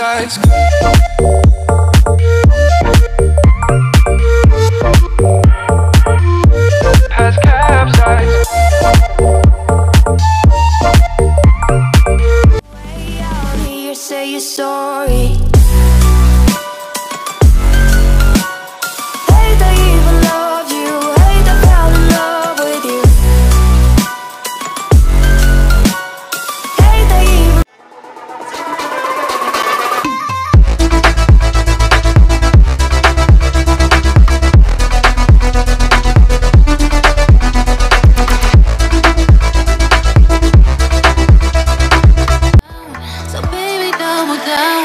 capsize. Has capsized. Way out here, say you're sorry. Hate they even loved you. Hate they fell in love with you. Hate they even. So baby, double down.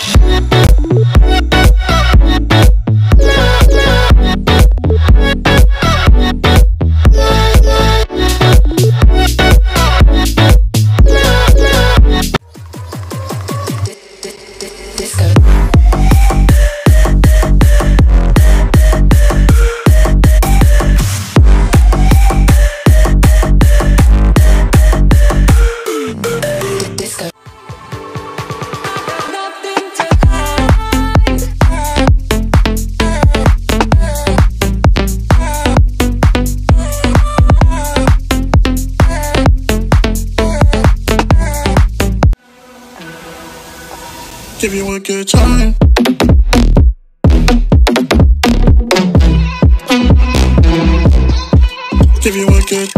Give you a good time. Give you a good.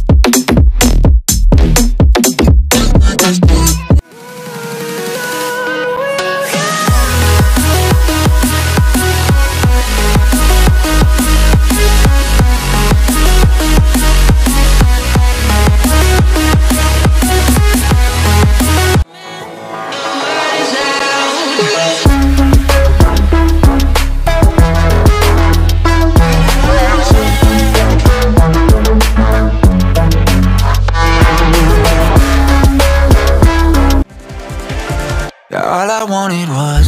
All I wanted was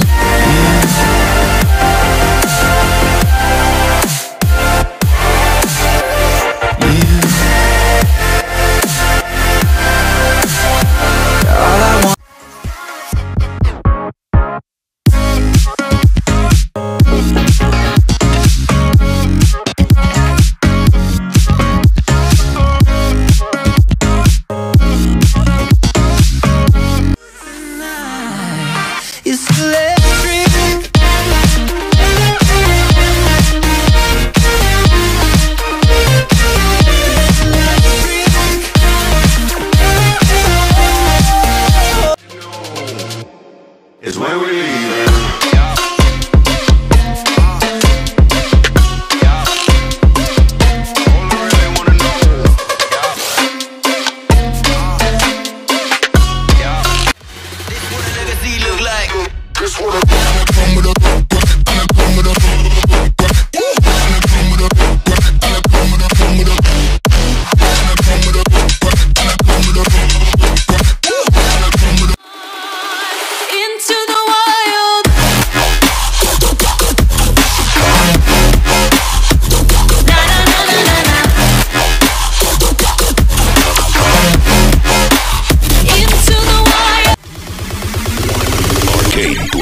it's electric. Is when we leave. This what I come with a Into the wild. Na na na na na na. Into the wild. arcade.